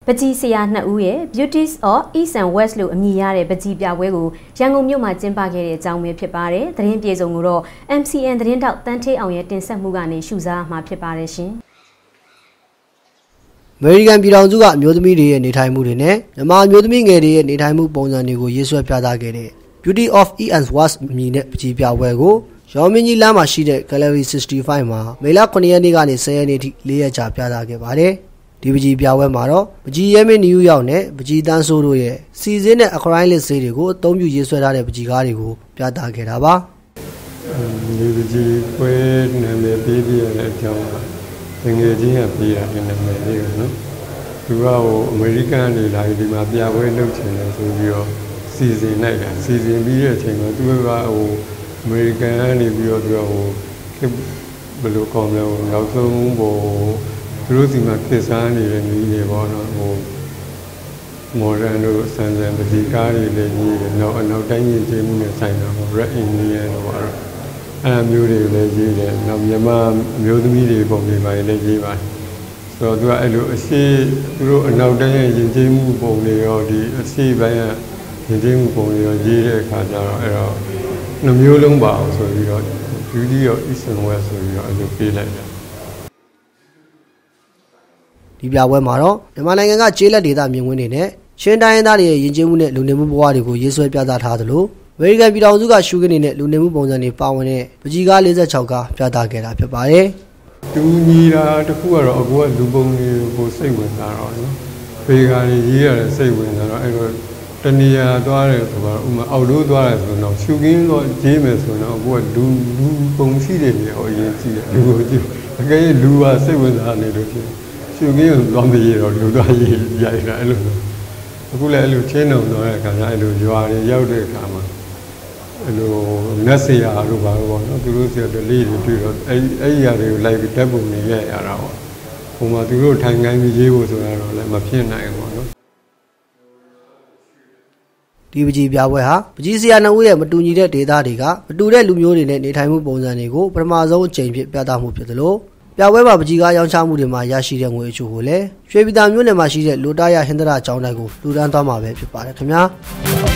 ပကြီးဆရာနှစ်ဦးရဲ့ Beauties of East and West လို့အမည်ရတဲ့ပကြီးပြပွဲကိုရန်ကုန်မြို့မှာကျင်းပခဲ့တဲ့အကြောင်းပဲဖြစ်ပါတယ်။သတင်းပြေဆုံးကိုတော့ MCN သတင်းတောက်တန်းထေးအောင်ရဲ့တင်ဆက်မှုကနေရှုစားမှာဖြစ်ပါတယ်ရှင်။ American ပြည်ထောင်စုကအမျိုးသမီးတွေရဲ့နေထိုင်မှုတွေနဲ့မြန်မာအမျိုးသမီးငယ်တွေရဲ့နေထိုင်မှုပုံစံတွေကိုရေးဆွဲပြသခဲ့တဲ့ Beauty of East and West အမည်နဲ့ပကြီးပြပွဲကိုရောင်းမင်းကြီးလမ်းမှာရှိတဲ့ Gallery 65မှာမေလ9ရက်နေ့ကနေ10ရက်နေ့ထိ4ရက်ကြာပြသခဲ့ပါတယ်။ဒီပကြီးပြပွဲမှာတော့ပကြီးရဲမင်းနယူးယောက်နဲ့ပကြီးတန်းဆိုးတို့ရဲ့စီစဉ်တဲ့အခရိုင်လစ်ဆေးတွေကိုအသုံးပြုရေးဆွဲထားတဲ့ပကြီးကားတွေကိုပြသခဲ့တာပါ။ဒီပကြီးပွဲနာမည်ပေးပြရတဲ့အကြောင်းကငယ်ချင်းကပေးတာနာမည်လေးကနော်။သူကအမေရိကန်နေလာဒီမှာပြပွဲလုပ်ချင်တယ်ဆိုပြီးတော့စီစဉ်လိုက်တာစီစဉ်ပြီးတဲ့အချိန်မှာသူကအမေရိကန်ကနေပြီးတော့သူကဘယ်လိုကောင်းလဲနောက်ဆုံးသူတို့ဒီမှာခေတ်စားနေတဲ့နည်းတွေပေါ့နော်မော်ဒန်တို့ဆန်ဆန်ပတိကားတွေလည်းကြီးတယ်နောက်အနောက်တိုင်းရင်ကျေးမှုနဲ့ဆိုင်တာပေါ့ Red Indian တို့ပေါ့အဲ့အမျိုးတွေလည်းကြီးတယ်နောက်မြန်မာအမျိုးသမီးတွေပုံတွေပါလည်းကြီးပါတယ်ဆိုတော့သူကအဲ့လိုအရှိသူတို့အနောက်တိုင်းရင်ကျေးမှုပုံတွေရောဒီအရှိပိုင်းကရင်ကျေးမှုပုံတွေရောကြီးတဲ့အခါကျတော့အဲ့တော့နှမျိုးလုံးပါအောင်ဆိုပြီးတော့ Beauty of East and West ဆိုပြီးတော့အဲ့လိုပေးလိုက်တယ်ဒီပြပွဲမှာတော့မြန်မာနိုင်ငံကကျေးလက်ဒေသမြင်ကွင်းတွေနဲ့ချင်းတိုင်းရင်းသားတွေရဲ့ယဉ်ကျေးမှုနဲ့လူနေမှုဘဝတွေကိုရေးဆွဲပြသထားသလိုအမေရိကန်ပြည်ထောင်စုကရှုခင်းနေတဲ့လူနေမှုပုံစံတွေပါဝင်တဲ့ပကြီးကား46ကားပြသခဲ့တာဖြစ်ပါတယ်။သူညီတာတခုကတော့အခုကလူပုံတွေကိုစိတ်ဝင်စားတော့နော်။ပေကာတွေရေးရတယ်စိတ်ဝင်စားတော့အဲ့တော့တနေရာသွားတယ်ဆိုတော့ဥမာအောက်လို့သွားတယ်ဆိုတော့ရှုခင်းတော့ရေးမယ်ဆိုတော့အခုကလူပုံရှိတယ်လေဟောရေးကြည့်တယ်လူကိုကြည့်အကယ်၍လူကစိတ်ဝင်စားနေလို့ဖြစ်ရှုခင်းကိုသွားမရေးတော့လူသွားရေးရိုက်တာအဲ့လိုအခုလည်းအဲ့လိုချင်းတုံတော့တဲ့အခါကျအဲ့လိုရွာတွေရောက်တဲ့အခါမှာအဲ့လိုနတ်ဆရာတို့ဘာလို့ပေါ့နော်သူတို့ဆရာတလေးတွေတွေ့တော့အဲ့ဒီຢာတွေကိုလိုက်ပြီးတက်ပုံနေရရတာပေါ့ဟိုမှာသူတို့ထိုင်ခိုင်းပြီးရေးဖို့ဆိုတာတော့လည်းမဖြစ်နိုင်ဘူးပေါ့နော်ဒီပကြီးပြပွဲဟာပကြီးဆရာနှစ်ဦးရဲ့မတူညီတဲ့ဒေသတွေကမတူတဲ့လူမျိုးတွေနဲ့နေထိုင်မှုပုံစံတွေကိုပထမဆုံးအကြိမ်ဖြစ်ပြသမှုဖြစ်သလိုပြပွဲမှာပကြီးကားရောင်းချမှုတွေမှာရရှိတဲ့ငွေအချို့ကိုလည်းရွှေပြည်သာမြို့နယ်မှာရှိတဲ့လိုတာရဟင်္ဒရာကျောင်းတိုင်းကိုလှူဒါန်းသွားမှာပဲဖြစ်ပါတယ်ခင်ဗျာ